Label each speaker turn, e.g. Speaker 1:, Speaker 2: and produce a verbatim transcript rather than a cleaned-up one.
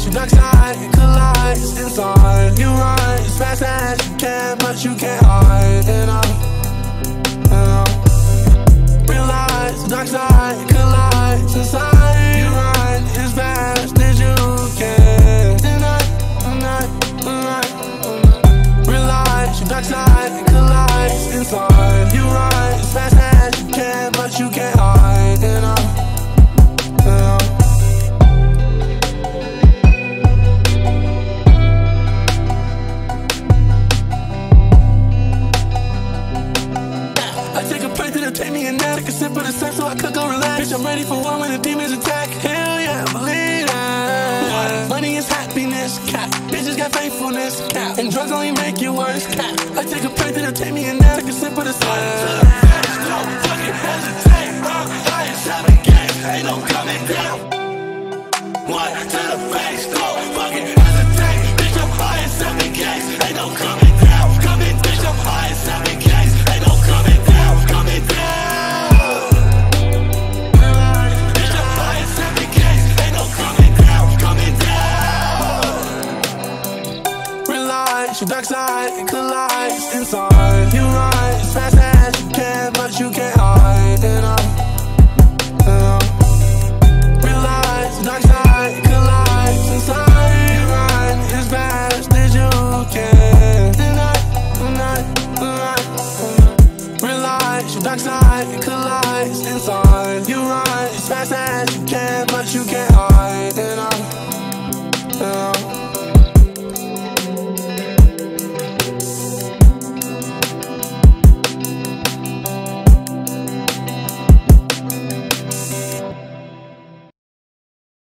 Speaker 1: Realize your dark side collides inside. You run as fast as you can, but you can't hide. And I, and I realize your dark side collides inside. You run as fast as you can. And I, and I, and I realize your dark side collides inside. You run as fast as you can, but you can't hide. And I, and I take me a nap, take a sip of the sun so I could go relax. Bitch, I'm ready for war when the demons attack. Hell yeah, believe that. Money is happiness, cap. Bitches got faithfulness, cap. And drugs only make you worse, cap. I take a break, then I take me a nap, take a sip of the sun. Don't fucking hesitate, bro. I ain't seven games, ain't no coming down. What to the face, don't fucking hesitate. Bitch, I'm high in seven games, ain't no coming down. Coming, bitch, I'm high in seven games, ain't no coming down, coming down. Your dark side collides inside. You run as fast as you can, but you can't hide. And I, and I realize your dark side collides inside. You run as fast as you can. And I, and I, and I, and I realize your dark side collides inside. You run as fast as you can, but you can't hide.